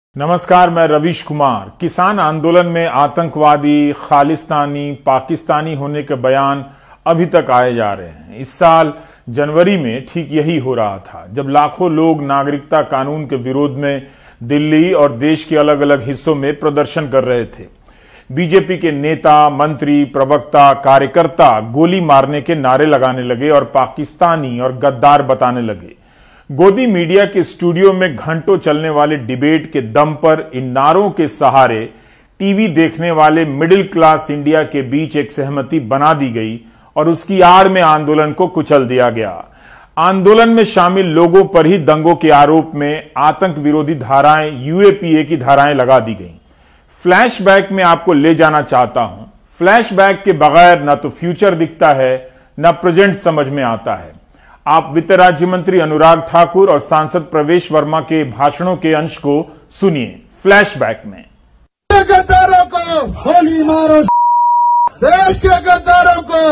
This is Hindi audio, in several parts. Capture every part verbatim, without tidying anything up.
नमस्कार, मैं रवीश कुमार। किसान आंदोलन में आतंकवादी, खालिस्तानी, पाकिस्तानी होने के बयान अभी तक आए जा रहे हैं। इस साल जनवरी में ठीक यही हो रहा था, जब लाखों लोग नागरिकता कानून के विरोध में दिल्ली और देश के अलग अलग हिस्सों में प्रदर्शन कर रहे थे। बीजेपी के नेता, मंत्री, प्रवक्ता, कार्यकर्ता गोली मारने के नारे लगाने लगे और पाकिस्तानी और गद्दार बताने लगे। गोदी मीडिया के स्टूडियो में घंटों चलने वाले डिबेट के दम पर इन नारों के सहारे टीवी देखने वाले मिडिल क्लास इंडिया के बीच एक सहमति बना दी गई और उसकी आड़ में आंदोलन को कुचल दिया गया। आंदोलन में शामिल लोगों पर ही दंगों के आरोप में आतंक विरोधी धाराएं, यूएपीए की धाराएं लगा दी गईं। फ्लैशबैक में आपको ले जाना चाहता हूं। फ्लैशबैक के बगैर न तो फ्यूचर दिखता है, न प्रेजेंट समझ में आता है। आप वित्त राज्य मंत्री अनुराग ठाकुर और सांसद प्रवेश वर्मा के भाषणों के अंश को सुनिए फ्लैशबैक में। गद्दारों को गोली मारो, देश के गद्दारों को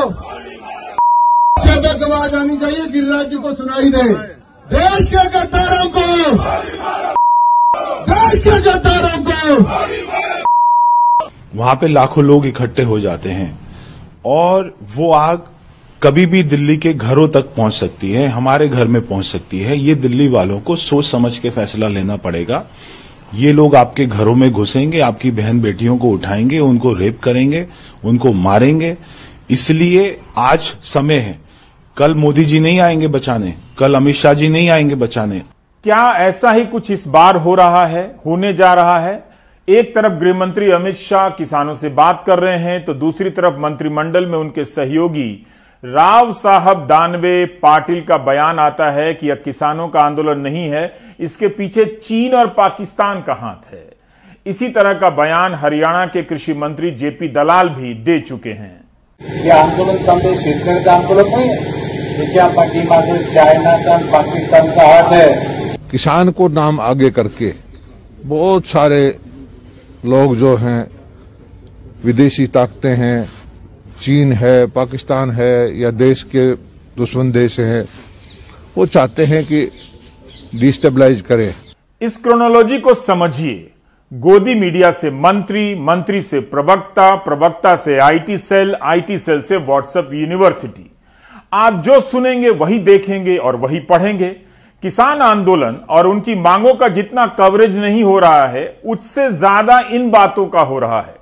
तक आवाज आनी चाहिए, गिरिराज जी को सुनाई दे। देश के गद्दारों को, देश के गद्दारों को। वहां पे लाखों लोग इकट्ठे हो जाते हैं और वो आग कभी भी दिल्ली के घरों तक पहुंच सकती है, हमारे घर में पहुंच सकती है। ये दिल्ली वालों को सोच समझ के फैसला लेना पड़ेगा। ये लोग आपके घरों में घुसेंगे, आपकी बहन बेटियों को उठाएंगे, उनको रेप करेंगे, उनको मारेंगे। इसलिए आज समय है। कल मोदी जी नहीं आएंगे बचाने, कल अमित शाह जी नहीं आएंगे बचाने। क्या ऐसा ही कुछ इस बार हो रहा है, होने जा रहा है? एक तरफ गृह मंत्री अमित शाह किसानों से बात कर रहे हैं, तो दूसरी तरफ मंत्रिमंडल में उनके सहयोगी राव साहब दानवे पाटिल का बयान आता है कि यह किसानों का आंदोलन नहीं है, इसके पीछे चीन और पाकिस्तान का हाथ है। इसी तरह का बयान हरियाणा के कृषि मंत्री जेपी दलाल भी दे चुके हैं। ये आंदोलन समझे शेतकऱ्यांचं आंदोलन नहीं है, त्याच्या पाठीमागे चायनाचा, पाकिस्तान का हाथ है। किसान को नाम आगे करके बहुत सारे लोग जो हैं, विदेशी ताकतें हैं, चीन है, पाकिस्तान है या देश के दुश्मन देश हैं, वो चाहते हैं कि डिस्टेबलाइज करें। इस क्रोनोलॉजी को समझिए। गोदी मीडिया से मंत्री, मंत्री से प्रवक्ता, प्रवक्ता से आईटी सेल, आईटी सेल से व्हाट्सएप यूनिवर्सिटी। आप जो सुनेंगे वही देखेंगे और वही पढ़ेंगे। किसान आंदोलन और उनकी मांगों का जितना कवरेज नहीं हो रहा है, उससे ज्यादा इन बातों का हो रहा है।